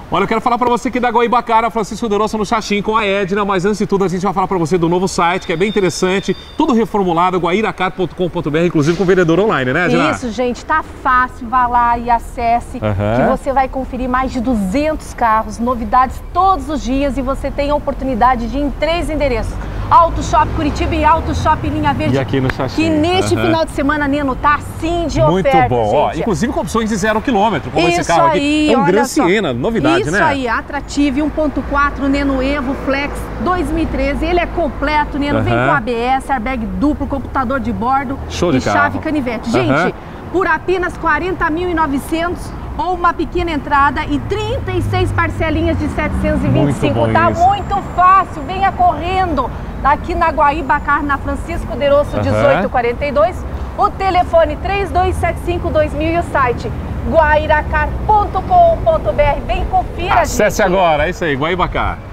Olha, eu quero falar para você aqui da Guaibacara, Francisco de Roça no Xaxim com a Edna, mas antes de tudo a gente vai falar para você do novo site, que é bem interessante, tudo reformulado, guairacar.com.br, inclusive com vendedor online, né, Edna? Isso, gente, tá fácil, vá lá e acesse, que você vai conferir mais de 200 carros, novidades todos os dias e você tem a oportunidade de ir em 3 endereços. Auto Shop Curitiba e Auto Shop Linha Verde. E aqui no Xaxim. Que neste final de semana, Neno, tá assim de oferta, muito bom, ó, gente. inclusive com opções de 0 km, como Isso esse carro aí, aqui. É um Gran só. Siena, novidade, Isso né? aí, Atractive 1.4 Neno Evo Flex 2013. Ele é completo, Neno, vem com ABS, airbag duplo, computador de bordo e chave canivete. Gente, por apenas R$ 40.900 ou uma pequena entrada e 36 parcelinhas de 725. Tá muito fácil, venha correndo. Aqui na Guaibacara, na Francisco de Roça 1842, o telefone 3275-2000 e o site guairacar.com.br. Vem, confira, Acesse agora, é isso aí, Guaibacara.